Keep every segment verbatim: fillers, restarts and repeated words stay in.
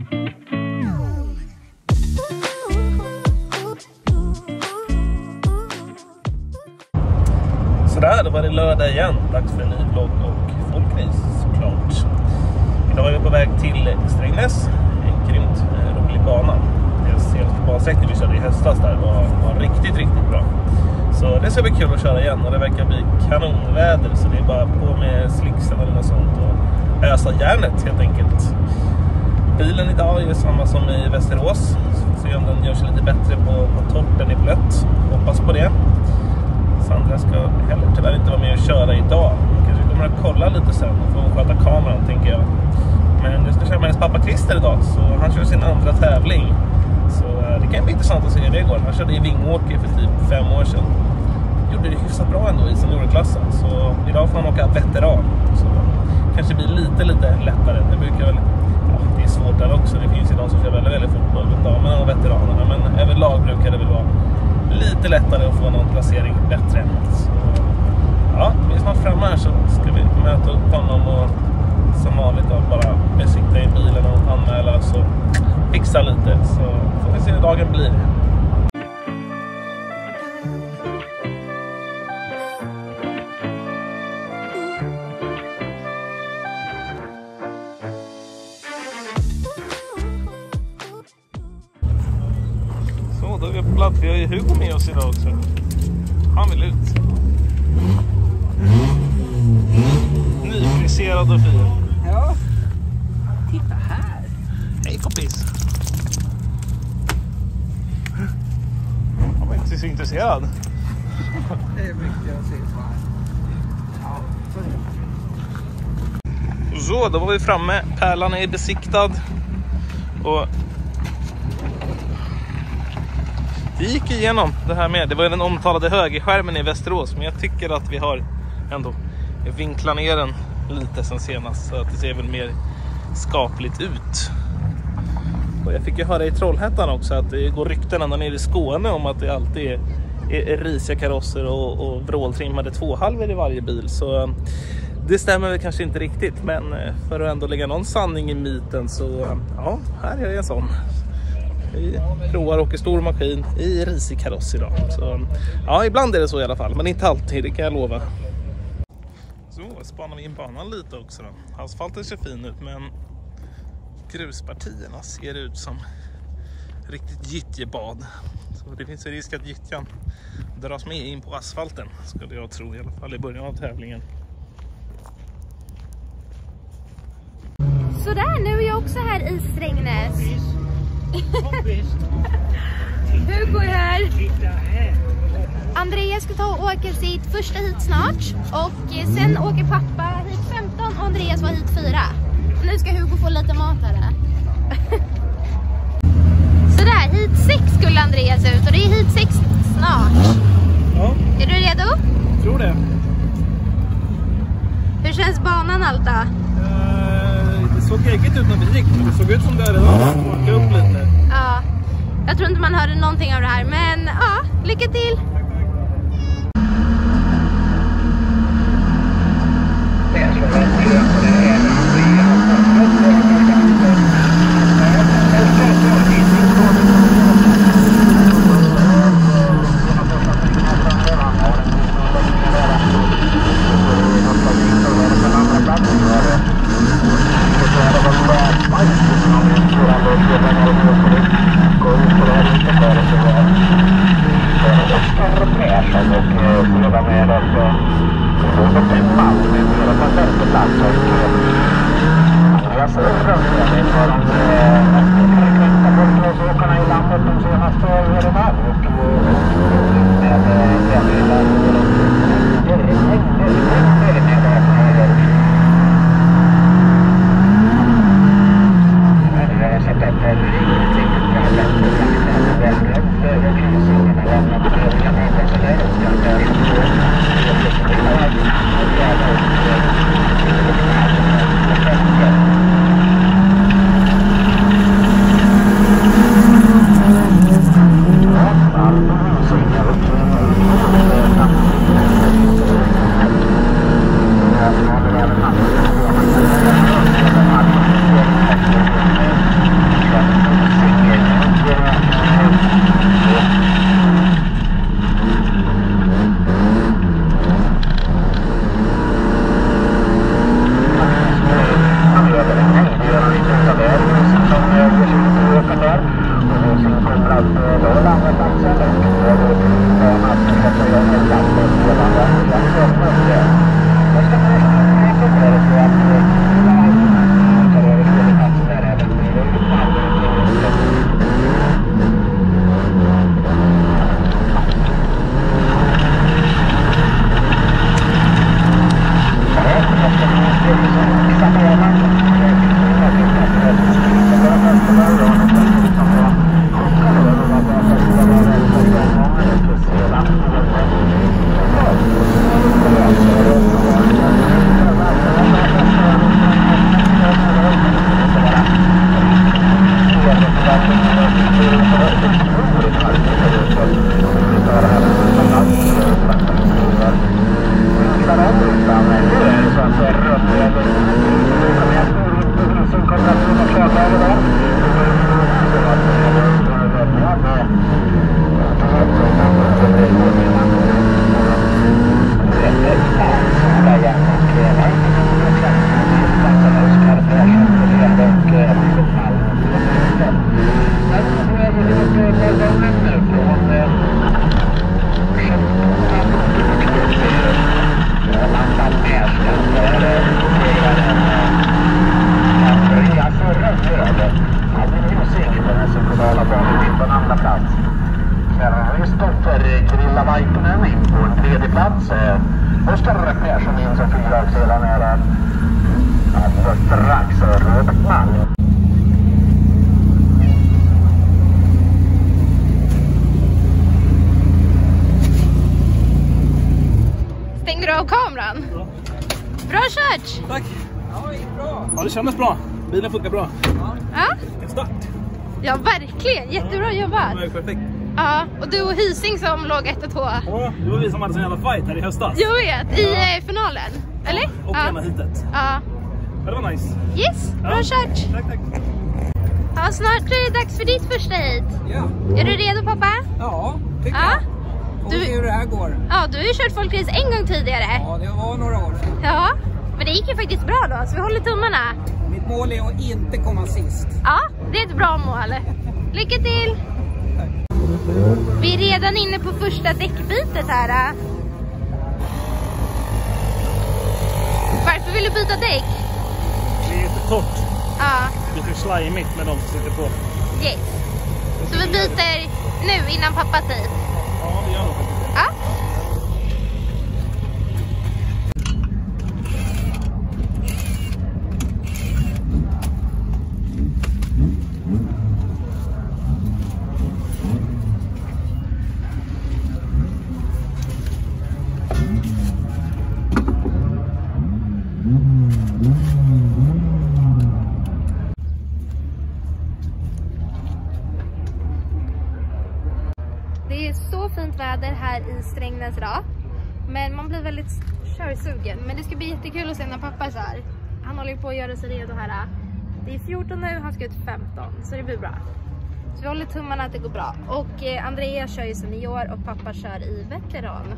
Sådär, då var det lördag igen. Dags för en ny vlogg och folkrace såklart. Idag är vi på väg till Strängnäs. En grymt eh, rolig bana. Det senaste bansträckningen vi körde i höstas där var, var riktigt, riktigt bra. Så det ska bli kul att köra igen och det verkar bli kanonväder. Så det är bara på med slicksen eller något sånt och ösa järnet helt enkelt. Bilen idag är samma som i Västerås. Så se om den gör sig lite bättre på, på torrt än i blött. Hoppas på det. Sandra ska heller tyvärr inte vara med och köra idag. Kanske kommer att kolla lite sen och få sköta kameran tänker jag. Men jag ska köra med hennes pappa Christer idag. Så han kör sin andra tävling. Så det kan bli intressant att se hur det går. Han körde i Vingåker för typ fem år sedan. Gjorde det hyfsat bra ändå i seniorklassen. Så idag får han åka veteran. Så kanske blir lite lite lättare. Det brukar väl, ja, det är svårt där också. Det finns ju de som kör väldigt väldigt fort på damerna och veteranerna. Men överlag brukar det väl vara lite lättare att få någon placering bättre. Så, ja, vi är snart framme här så ska vi möta upp honom och som vanligt då, bara besikta i bilen och anmäla så fixa lite. Så får vi se hur dagen blir. Så, då är vi på plats. Vi har ju Hugo med oss idag också. Han vill ut. Nyfriserad och fin. Ja. Titta här. Hej kompis. Han var inte så intresserad. Det är mycket jag ser så här. Ja, så är det. Så, då var vi framme. Pärlan är besiktad. Och vi gick igenom det här med. Det var den omtalade högerskärmen i Västerås. Men jag tycker att vi har ändå vinklat ner den lite sen senast. Så att det ser väl mer skapligt ut. Och jag fick ju höra i Trollhättan också att det går rykten ända ner i Skåne om att det alltid är, är, är risiga karosser och, och vråltrimmade tvåhalvor i varje bil. Så det stämmer väl kanske inte riktigt. Men för att ändå lägga någon sanning i myten så ja, här är det en sån. Vi provar och åker stor maskin i risig kaross idag. Så ja, ibland är det så i alla fall. Men inte alltid, det kan jag lova. Så spanar vi in banan lite också då. Asfalten ser fin ut men gruspartierna ser ut som riktigt gyttjebad. Så det finns en risk att gyttjan dras med in på asfalten. Skulle jag tro i alla fall i början av tävlingen. Så där, nu är jag också här i Strängnäs. Hugo är här. Andreas ska ta och åka sitt första hit snart. Och sen åker pappa hit femton och Andreas var hit fyra. Nu ska Hugo få lite mat här. Sådär, hit sex skulle Andreas ut. Och det är hit sex snart. Ja. Är du redo? Jag tror det. Hur känns banan Alta? Uh, det såg äckligt ut när vi gick. Men det såg ut som det hade åka upp lite. Ja, jag tror inte man hörde någonting av det här. Men ja, lycka till! Persson och kollega med oss under Malmö för att ta första plats och plats. Första Persson in som fyra, sedan är det alldeles strax Rödman. Stängde du av kameran? Ja. Bra kört! Tack! Ja, det gick bra. Ja, det kändes bra. Bilen funkar bra. Ja, En start. ja verkligen. Jättebra jobbat. Det var perfekt. Ja, och du och Hising som låg ett och två. Ja, det var vi som hade sån jävla fight här i höstas. Jag vet, i eh, finalen. Eller? Och Ja. ena hitet. Ja. Ja, det var nice. Yes, bra Ja. kört. Tack, tack. Ja, snart är det dags för ditt första hit. Ja, Är du redo pappa? ja tycker Ja. jag. Får Du- se hur det här går. Ja, du har ju kört folkrace en gång tidigare. Ja, det var några år sedan. Ja, men det gick ju faktiskt bra då, så vi håller tummarna. Mitt mål är att inte komma sist. Ja, det är ett bra mål. Lycka till! Vi är redan inne på första däckbytet här. Varför vill du byta däck? Det är lite torrt. Ja, Lite slajmigt med de som sitter på. yes. Så vi byter nu innan pappas hit. Ja, det gör nog faktiskt. Ja. Det är så fint väder här i Strängnäs idag. Men man blir väldigt körsugen. Men det ska bli jättekul att se när pappa kör. Han håller på att göra sig redo här. Det är fjorton nu, han ska ut femton. Så det blir bra. Så vi håller tummarna att det går bra. Och eh, Andrea kör ju senior och pappa kör i veteran.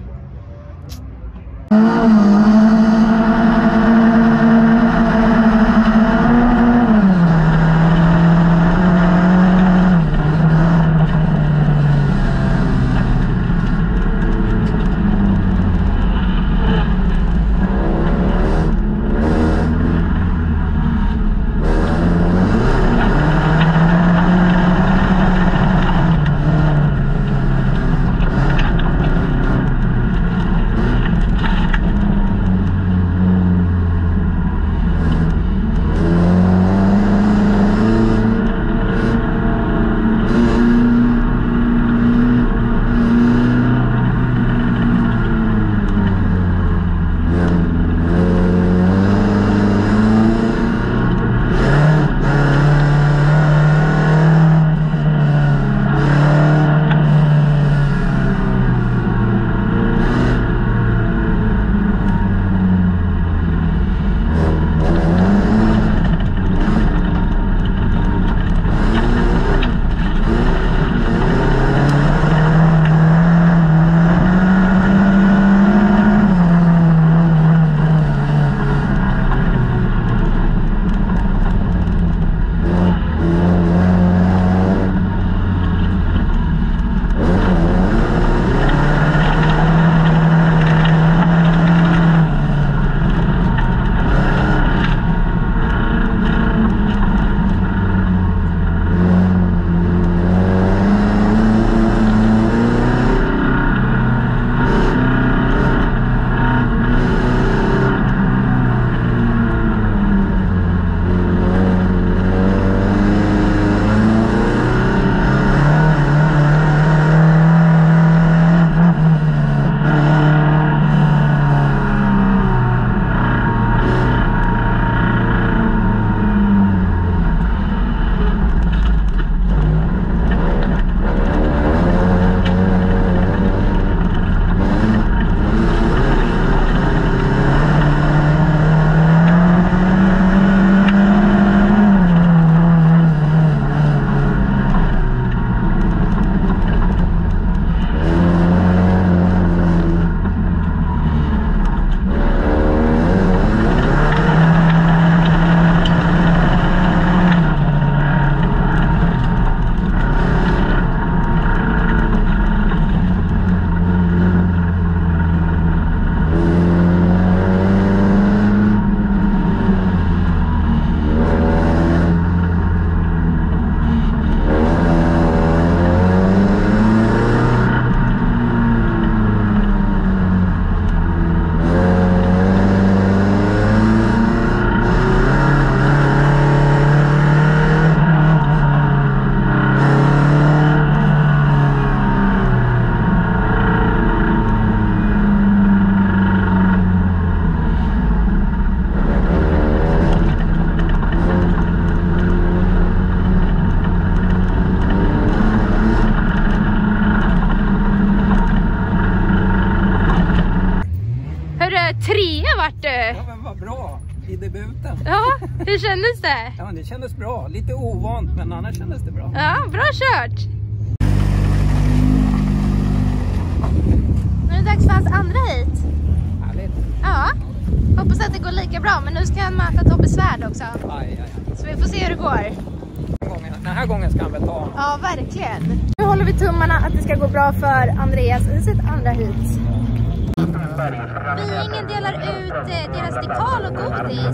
du! Ja, men vad bra. I debuten. Ja, hur kändes det? Ja, det kändes bra. Lite ovant, men annars kändes det bra. Ja, bra kört! Nu är det dags för hans andra hit. Härligt. Ja, hoppas att det går lika bra. Men nu ska han möta Tobbe Svärd också. Aj, aj, aj. Så vi får se hur det går. Den här gången ska han väl ta. Ja, verkligen. Nu håller vi tummarna att det ska gå bra för Andreas i sitt andra hit. Ingen delar ut eh, deras dekal och godis.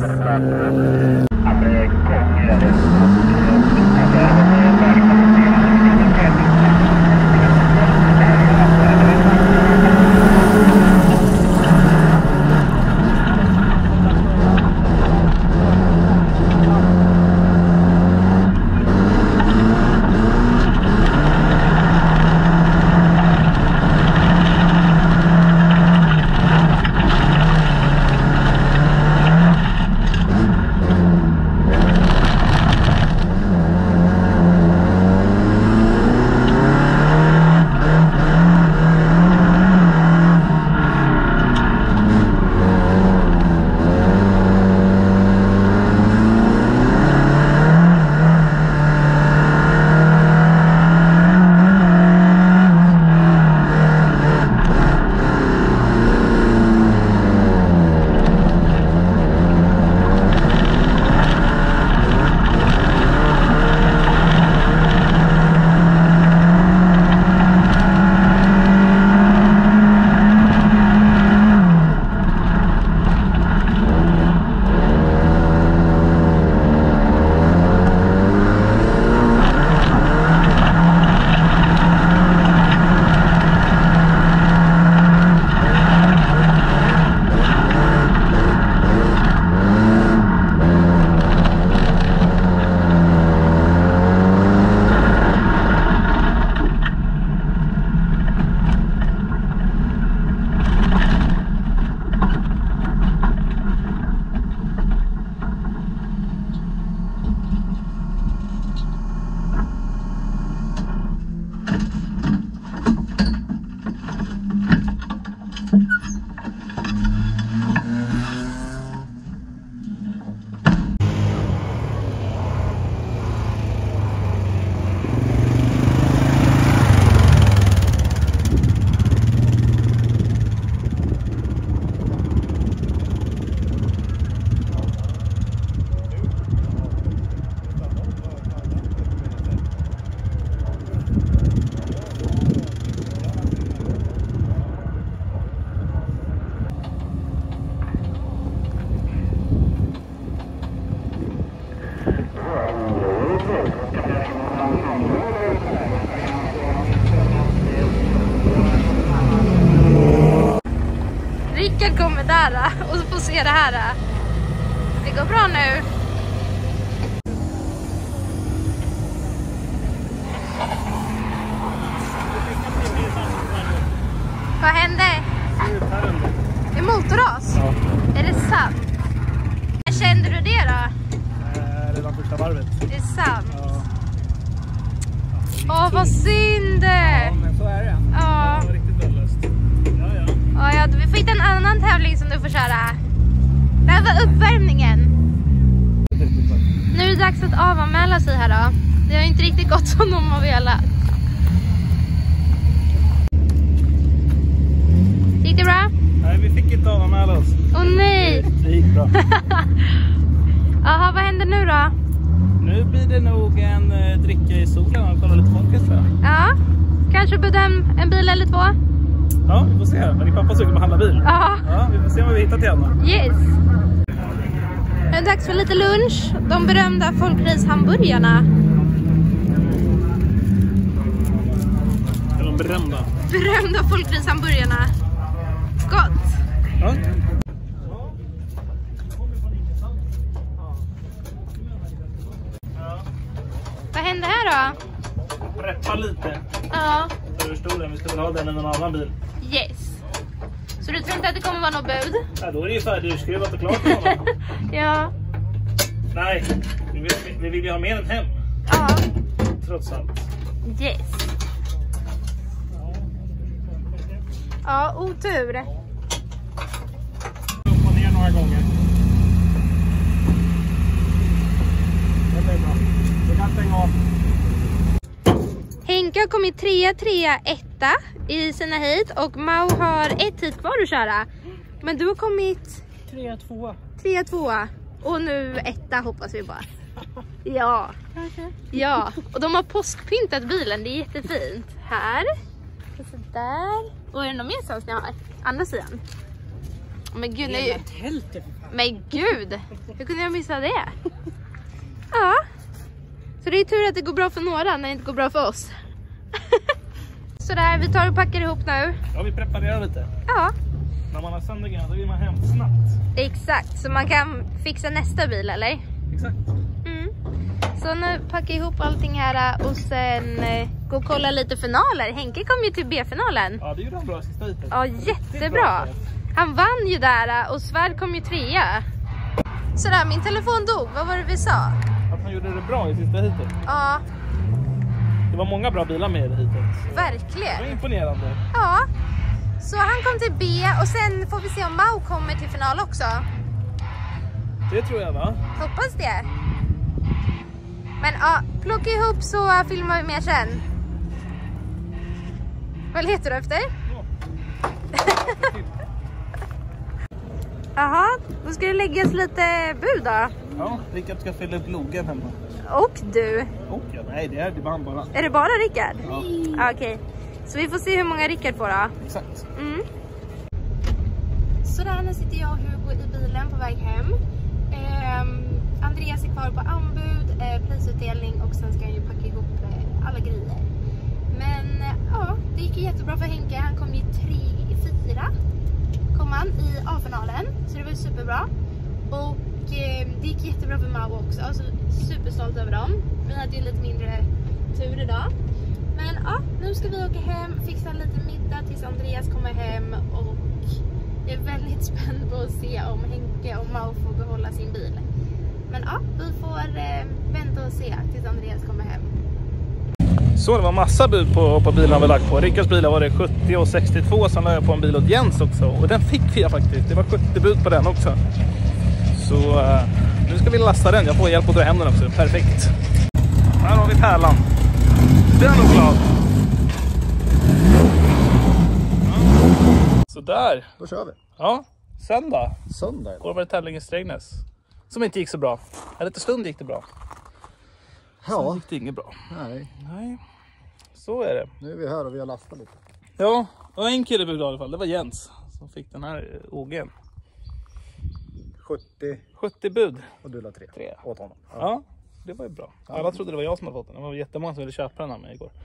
Rickard kommer där och får se det här. Det går bra nu. Vad hände? Det är motorras? Ja. Är det sant? Kände du det då? Eh, redan första varvet. Det är sant. Ja. Åh, vad synd! Ja, men så är det. Ja. Det var riktigt vällöst. Ja, ja. Ja, ja, vi får hitta en annan tävling som du får köra. Det här var uppvärmningen. Nu är det dags att avanmäla sig här då. Det har inte riktigt gått som de har velat. Gick det bra? Nej, vi fick inte avanmäla oss. Åh nej! Det gick bra. Jaha, vad händer nu då? Nu blir det nog en eh, dricka i solen och kolla lite folket, tror jag. Ja, kanske bedöm en bil eller två? Ja, vi får se. Men din pappa suger på att handla bil. Ja. Ja, vi får se vad vi hittar till henne. Yes! Nu är det dags för lite lunch. De berömda folkrishamburgarna. Är de berömda? Berömda folkrishamburgarna. Gott! Ja. Vad händer här då? Preppa lite. Ja. Hur stor den? Vi ska väl ha den i någon annan bil. Yes. Så du tror inte att det kommer vara något bud? Ja, då är det ju färdigskruvat och klart med honom. Ja. Nej, vi vill, vi vill ju ha mer än hem. Ja. Trots allt. Yes. Ja, otur. Upp och ner några några gånger. Det blir bra. Vi kan stänga av. Henke har kommit trea, trea, etta i sina hit och Mau har ett hit kvar att köra. Men du har kommit tre två. trea, tvåa och nu etta hoppas vi bara. Ja. Ja, och de har påskpyntat bilen, det är jättefint. Här. Och så där. Och är det någon mer sans ni har? Andra sidan. Men gud, Det nu... är tältet för fan. Men gud, hur kunde jag missa det? Ja. Så det är tur att det går bra för några när det inte går bra för oss. Sådär, vi tar och packar ihop nu. Ja, vi preparerar lite. Ja, När man har sönder grejerna, då vill man hem snabbt. exakt. Så man kan fixa nästa bil, eller? Exakt. Mm. Så nu packar jag ihop allting här och sen eh, gå och kolla lite finaler. Henke kom ju till B-finalen. Ja, det gjorde han bra sista hitet. Ja, jättebra. Han vann ju där och Svärd kom ju trea. Sådär, min telefon dog. Vad var det vi sa? Att han gjorde det bra i sista hitet. Ja, Det var många bra bilar med i det hitet. Det var verkligen. imponerande. Ja, så han kom till B och sen får vi se om Mau kommer till final också. Det tror jag, va? Hoppas det. Men ja, plocka ihop så filmar vi mer sen. Vad letar du efter? Jaha, då ska det läggas lite bud då. Ja, Rickard ska fylla upp logen hemma. Och du. Och ja, nej, det är det bara bara. Är det bara Rickard? Ja, Ja, okej. Så vi får se hur många Rickard får då. exakt. Mm. Så där, nu sitter jag och Hugo i bilen på väg hem. Ehm, Andreas är kvar på anbud, eh, prisutdelning och sen ska jag ju packa ihop eh, alla grejer. Men eh, ja, det gick ju jättebra för Henke. Han kom ju tre, fyra kom han i A-finalen, så det var superbra. Och eh, det gick jättebra för Mau också, så superstolt över dem. Vi hade ju lite mindre tur idag. Men ja, nu ska vi åka hem, fixa lite middag tills Andreas kommer hem och jag är väldigt spänd på att se om Henke och Mau får behålla sin bil. Men ja, vi får eh, vänta och se tills Andreas kommer hem. Så det var massa bud på, på bilarna vi lagt på. Rickards bilar var det sjuttio och sextiotvå, sen la jag på en bil åt Jens också. Och den fick vi faktiskt, det var sjuttio bud på den också. Så uh, nu ska vi lasta den, jag får hjälp att dra hem den också, perfekt. Här har vi pärlan. Den är nog glad. Ja. Så där. Då kör vi. Ja, söndag. Söndag. Går var det tävling i Strängnäs. Som inte gick så bra. En liten stund gick det bra. Sen Ja. gick det inget bra. Nej, Nej, så är det. nu är vi här och vi har lastat lite. Ja, och en kille blev glad i alla fall. Det var Jens som fick den här O G:n. sjuttio sjuttio bud. och du la tre. Tre. Åt honom. Ja, det var ju bra. Alla trodde det var jag som hade fått den. Det var jättemånga som ville köpa den av mig igår.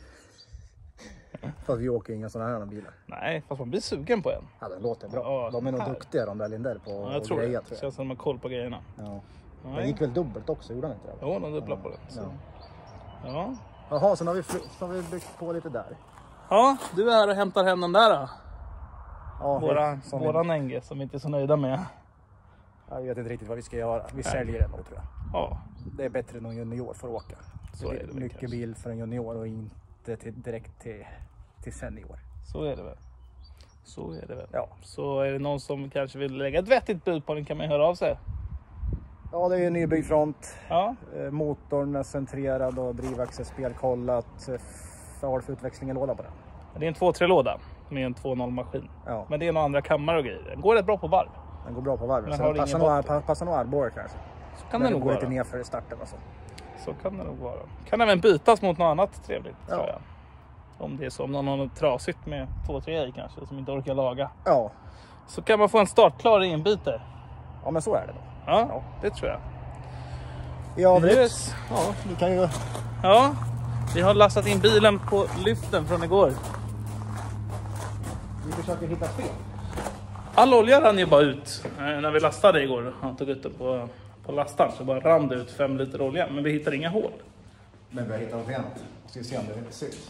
Fast vi åker inga sådana här bilar. Nej, fast man blir sugen på en. Ja, den låter bra. Ja, de är nog här. duktiga de där Lindell på Ja, jag att tror greja, det. tror jag. Känns som att man har koll på grejerna. Ja. Den Nej. gick väl dubbelt också, gjorde den inte det? Jo, de dubblar på den. Så. Ja. Ja. Jaha, så har vi, fly- så har vi byggt på lite där. Ja, du är här och hämtar hem den där då. Ja, Våra, som våran N G som vi inte är så nöjda med. Vi, jag vet inte riktigt vad vi ska göra. Vi säljer den nog, tror jag. Ja, Det är bättre än en junior för att åka. Så är det väl mycket kanske. bil för en junior och inte till, direkt till, till senior. så är det väl. Så är det väl. Ja. Så är det någon som kanske vill lägga ett vettigt bud på den, kan man höra av sig. Ja, det är en nybyggd front. Ja, Eh, Motorn är centrerad och drivaxel spelkollat. Eh, Vad har du för utväxling i låda på den? det är en två tre låda med en två noll maskin. Ja, Men det är några andra kammare och grejer. Den går rätt bra på varv. den går bra på varvet. Men Så har den passar ingen nog, botten. pa- passar nog armbåge kanske. Så kan När det det nog går lite vara. nerför i starten och så. Så kan det nog vara. Kan även bytas mot något annat trevligt, Ja. tror jag. Om det är så, om någon har något trasigt med två tre i kanske, som inte orkar laga. Ja, Så kan man få en startklar inbyte. ja men så är det då. Ja, Ja. det tror jag. I övrigt, Yes. ja, du kan ju... Ja, vi har lastat in bilen på lyften från igår. Vi försöker hitta fel. All olja rann ju bara ut eh, när vi lastade igår. Han tog ut den på, på lastaren, så bara rann det ut fem liter olja. Men vi hittade inga hål. Men vi har hittat något annat. Ska vi se om det inte syns.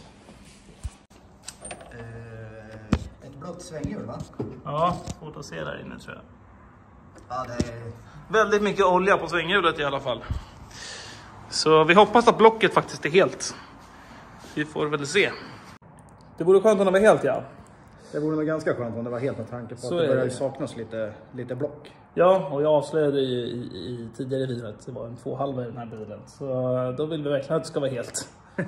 Eh, ett blött svänghjul, va? Ja, svårt att se där inne, tror jag. Ja, det är... Väldigt mycket olja på svänghjulet i alla fall. Så vi hoppas att blocket faktiskt är helt. Vi får väl se. Det vore skönt om det var helt, ja. Det vore nog ganska skönt om det var helt med tanke på Så att det är börjar det. saknas lite, lite block. Ja, och jag avslöjade i, i, i tidigare video att det var en tvåhalva i den här bilen. Så då vill vi verkligen att det ska vara helt.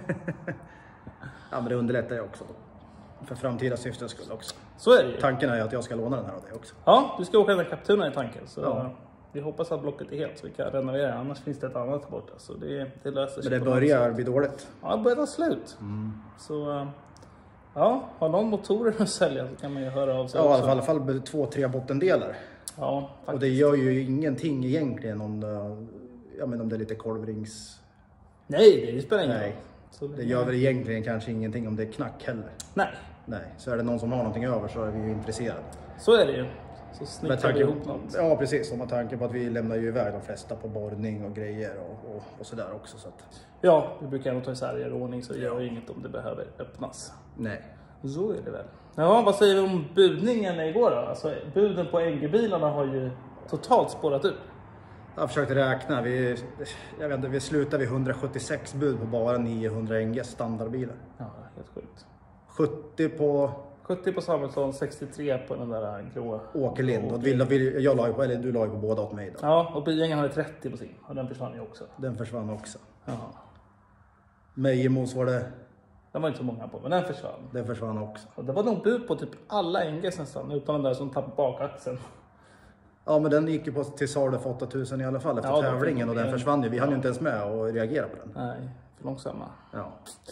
Ja, men det underlättar ju också. För framtida syftens skull också. Så är det ju. Tanken är ju att jag ska låna den här av dig också. Ja, du ska åka den där Capturen i tanken. Så Ja. vi hoppas att blocket är helt så vi kan renovera. Annars finns det ett annat där borta. Så det, det löser sig. Men det på något börjar sätt. bli dåligt. Ja, det börjar ta slut. Så äh, ja, har någon motorer att sälja så kan man ju höra av sig Ja, i också. alla fall två, tre bottendelar. Ja, Och faktiskt. det gör ju ingenting egentligen om det, jag menar om det är lite kolvrings... Nej, det spelar ingen roll. Nej, Så det gör väl egentligen kanske ingenting om det är knack heller. Nej, Nej, så är det någon som har någonting över så är vi ju intresserade. så är det ju. Så Med snickrar vi tanke, ihop något. ja, precis. Och med tanke på att vi lämnar ju iväg de flesta på borrning och grejer och, och, och sådär också. Så att, Ja, vi brukar ändå ta isär i ordning så gör ju inget om det behöver öppnas. nej. Så är det väl. Ja, vad säger vi om budningen igår då? Alltså, buden på N G-bilarna har ju totalt spårat ut. Jag försökte räkna. Vi, jag vet inte, vi slutade vid hundrasjuttiosex bud på bara niohundra N G standardbilar. Ja, helt sjukt. sjuttio på sjuttio på Samuelsson, sextiotre på den där gråa. Åkerlind. Och vill, vill, jag la ju på, eller du la ju på båda åt mig då. Ja, och Biängen hade trettio på sin. Och den försvann ju också. Den försvann också. Ja. Mejemos var det, Den var inte så många på, men den försvann. den försvann också. Och det var nog bud på typ alla N Gs nästan, utan den där som tappade bakaxeln. Ja, men den gick ju på till salu för åtta tusen i alla fall efter Ja, då tävlingen fick och den vi- försvann ju. Vi hann ju inte ens med och reagera på den. Nej, för långsamma. Ja.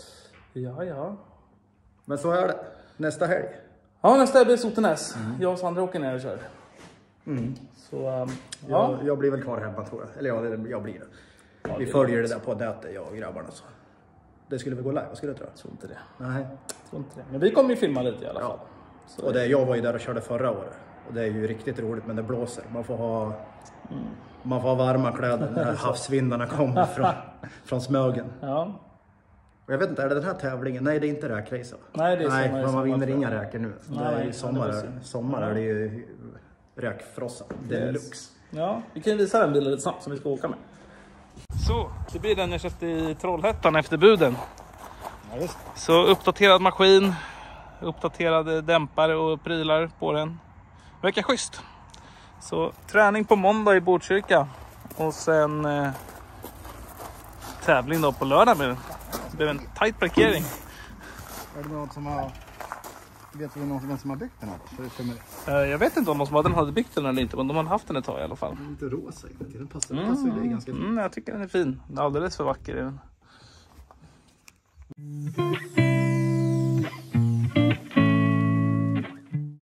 Ja, ja. Men så är det. Nästa helg. Ja, nästa blir Sotenäs. Jag och Sandra åker ner och kör. Så, um, ja. Jag, jag blir väl kvar hemma tror jag. Eller ja, det- jag blir det. Ja, Vi det följer är det där på nätet, jag och grabbarna. Så. Det skulle väl gå live, vad skulle du tro? Jag tror inte det. Nej. Jag tror inte det. Men vi kommer ju filma lite i alla Ja. fall. Så, Och det, jag var ju där och körde förra året. Och det är ju riktigt roligt, men det blåser. Man får ha, man får ha varma kläder när havsvindarna kommer från, från Smögen. ja. Och jag vet inte, är det den här tävlingen? Nej, det är inte räkrace. Nej, det är Nej, sommar i men man vinner sommar, inga tror jag. räkor nu. Nej, det är nej, ju sommar, det var synd. sommar är det ju räkfrossa. Deluxe. Ja, vi kan visa den bilen lite snabbt som vi ska åka med. Så, det blir den jag köpte i Trollhättan efter buden. Ja, just. Så uppdaterad maskin, uppdaterade dämpare och prylar på den. Verkar schysst. Så träning på måndag i Botkyrka. Och sen eh, tävling då på lördag med den. Det blev en tight parkering. Är det någon som har... Vet vi någon vem som har byggt den här då? Förutom Eh, jag vet inte om de som hade den hade byggt den eller inte, men de hade haft den ett tag i alla fall. lite rosa inuti. Den passar, den passar ju dig ganska fint. Mm, jag tycker den är fin. Alldeles för vacker är den.